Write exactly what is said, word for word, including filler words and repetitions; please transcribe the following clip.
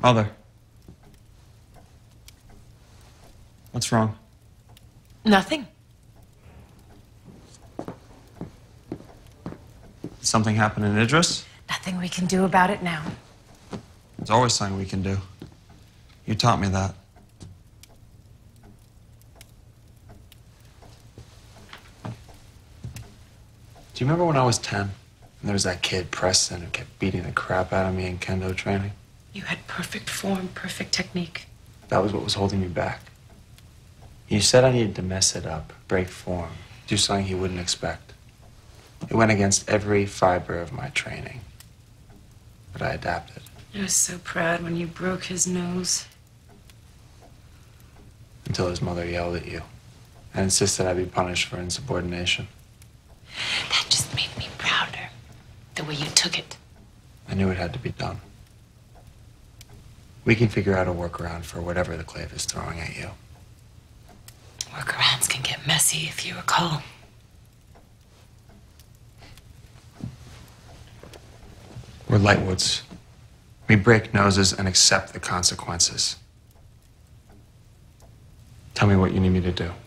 Mother. What's wrong? Nothing. Did something happen in Idris? Nothing we can do about it now. There's always something we can do. You taught me that. Do you remember when I was ten? And there was that kid, Preston, who kept beating the crap out of me in kendo training? You had perfect form, perfect technique. That was what was holding me back. You said I needed to mess it up, break form, do something he wouldn't expect. It went against every fiber of my training. But I adapted. I was so proud when you broke his nose. Until his mother yelled at you and insisted I be punished for insubordination. That just made me prouder, the way you took it. I knew it had to be done. We can figure out a workaround for whatever the clave is throwing at you. Workarounds can get messy, if you recall. We're Lightwoods. We break noses and accept the consequences. Tell me what you need me to do.